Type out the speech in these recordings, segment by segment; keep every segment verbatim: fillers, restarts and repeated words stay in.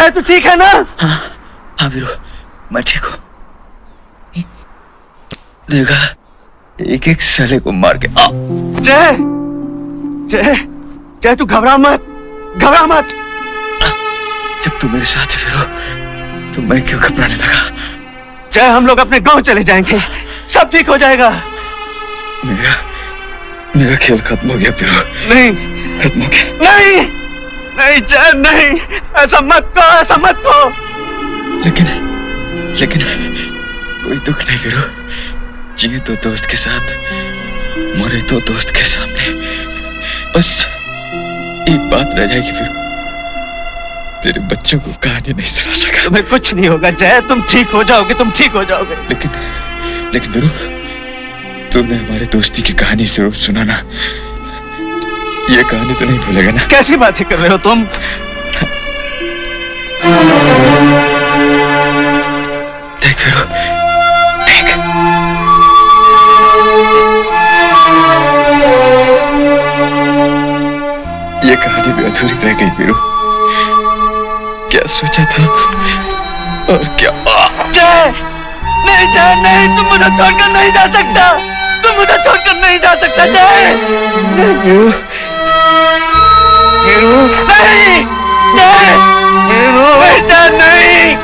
जय तू ठीक है ना? हाँ हाँ वीरू, मैं ठीक हूँ। देखा, एक एक साले को मार के। जय जय जय तू घबरा मत, घबरा मत। जब तू मेरे साथ है वीरू, तो मैं क्यों घबराने लगा? जय हम लोग अपने गांव चले जाएंगे, सब ठीक हो जाएगा। मेरा मेरा खेल खत्म हो गया वीरू। नहीं खत्म हो गया। नहीं नहीं जय नहीं, ऐसा मत कहो, ऐसा मत कहो। लेकिन लेकिन कोई दुख नहीं वीरू। जिए तो दोस्त के साथ, मरे तो दोस्त के सामने। बस एक बात रह जाएगी वीरू, तेरे बच्चों को कहानी नहीं सुना सका। तुम्हें कुछ नहीं होगा जय, तुम ठीक हो जाओगे, तुम ठीक हो जाओगे। लेकिन लेकिन वीरू, तुम्हें हमारे दोस्ती की कहानी जरूर सुनाना। ये कहानी तो नहीं भूलेगा ना? कैसी बातें कर रहे हो तुम? देख वीरू, देख। ये कहानी भी अधूरी रह गई वीरू। क्या सोचा था और क्या? जय नहीं जय नहीं, तुम मुझे छोड़कर नहीं जा सकता, तुम मुझे छोड़कर नहीं जा सकता जय। वीरू, वीरू, नहीं जय, वीरू, बेटा नहीं।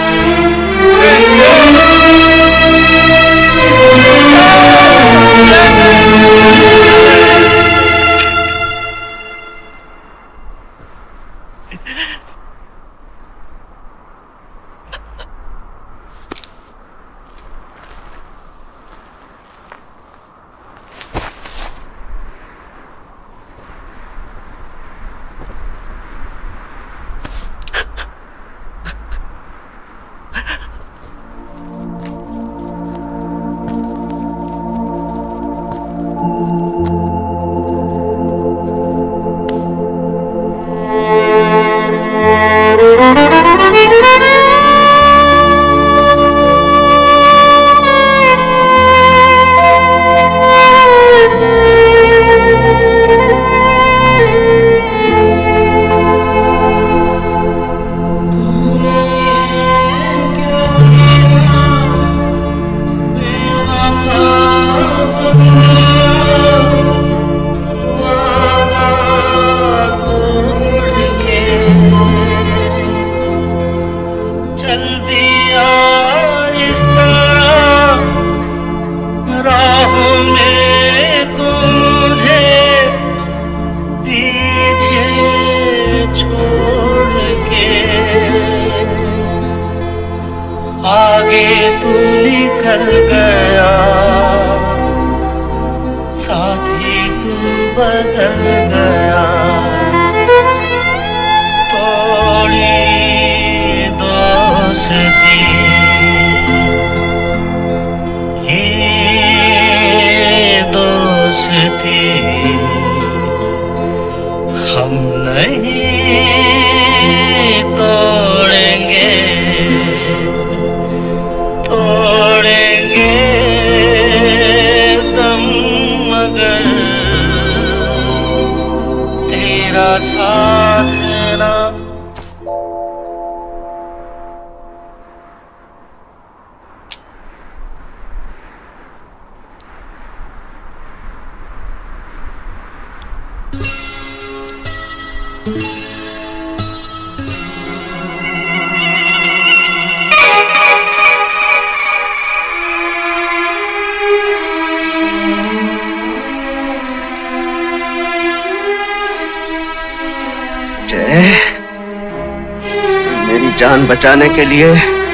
जान बचाने के लिए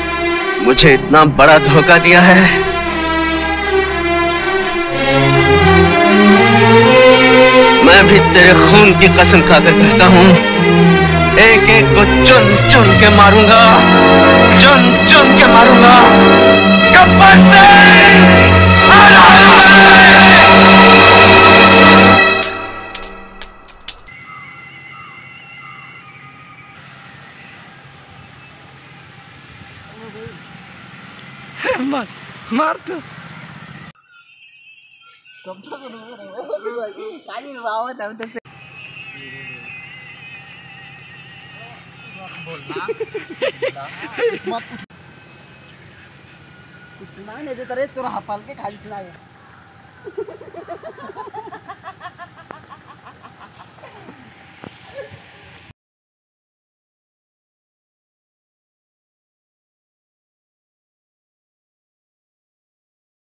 मुझे इतना बड़ा धोखा दिया है। मैं भी तेरे खून की कसम खाकर कहता हूँ, एक एक को चुन चुन के मारूंगा, चुन चुन के मारूंगा। गब्बर सिंह मार मार तो बोलना मत सुना नहीं देता रे तोरा हपाल के खाली सुनावे